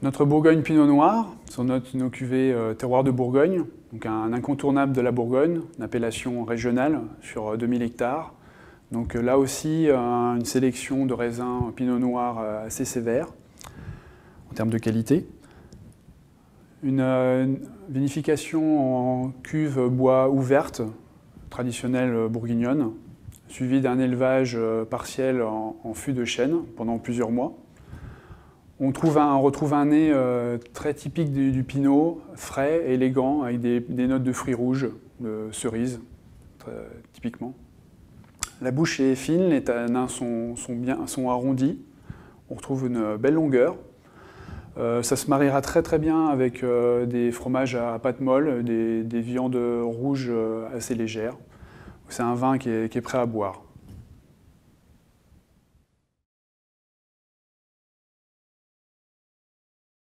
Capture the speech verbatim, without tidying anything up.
Notre Bourgogne Pinot Noir, sur notre, nos cuvées euh, terroir de Bourgogne, donc un incontournable de la Bourgogne, une appellation régionale sur deux mille hectares. Donc là aussi, euh, une sélection de raisins Pinot Noir euh, assez sévère en termes de qualité. Une, euh, une vinification en cuve bois ouverte, traditionnelle bourguignonne, suivie d'un élevage euh, partiel en, en fût de chêne pendant plusieurs mois. On, trouve un, on retrouve un nez euh, très typique du, du Pinot, frais, élégant, avec des, des notes de fruits rouges, de cerises, très, typiquement. La bouche est fine, les tanins sont, sont, bien, sont arrondis. On retrouve une belle longueur. Euh, ça se mariera très très bien avec euh, des fromages à pâte molle, des, des viandes rouges euh, assez légères. C'est un vin qui est, qui est prêt à boire.